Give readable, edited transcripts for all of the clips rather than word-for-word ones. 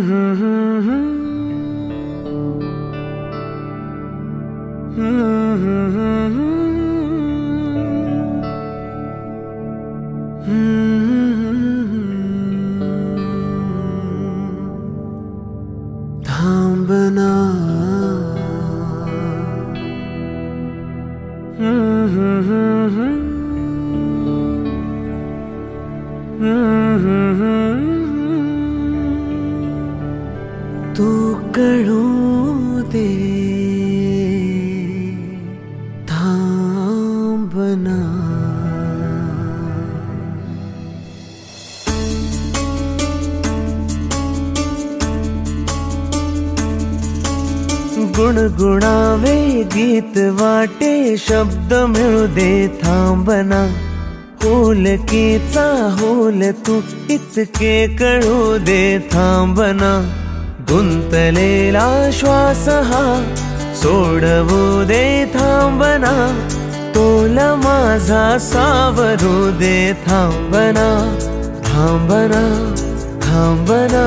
थांबना तू कळू दे थांबना गुणगुणावे गीत वाटे शब्द मिळू दे थांबना होलकीचा होल तू इतके कळू दे थांबना गुंतलेला श्वास हा सोडवू दे थांबना तोल माझा सावरू दे थांबना थांबना थांबना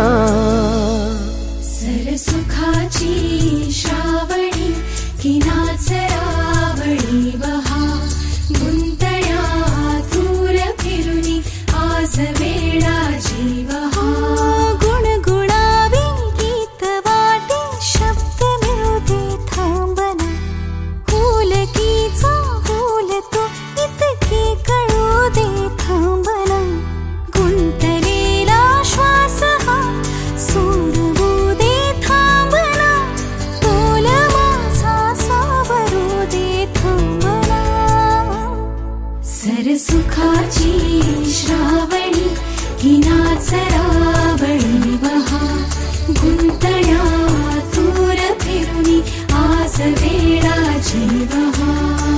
सरसुखाची श्रावणी की नाचरावळी बहा गुंतळ्या दूर फिरुनी आज वेळाची बहा गुणगुणावे गीत वाटे शब्द मिळू दे थांबना होलकीचा होल तो इतके कळू दे थांबना गुंतलेला श्वास हा सोडवू दे थांबना तोल माझा सावरू दे थांबना सरसुखाची श्रावणी की नाचरावळी बहा गुंतळ्या दूर फिरुनी आज वेळाची बहा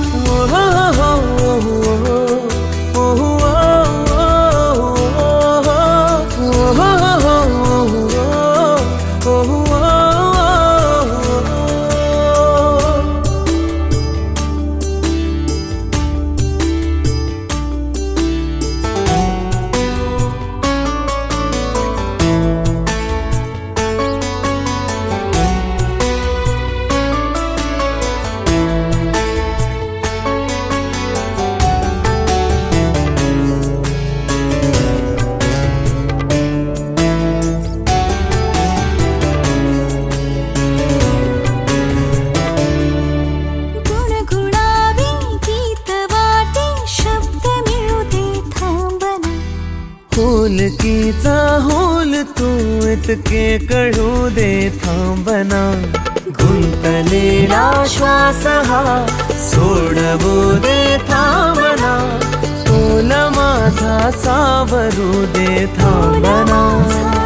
होलकीचा होल तू इतके कळू दे थांबना गुंतलेला श्वास हा सोडवू दे थांबना तोल माझा सावरू दे थांबना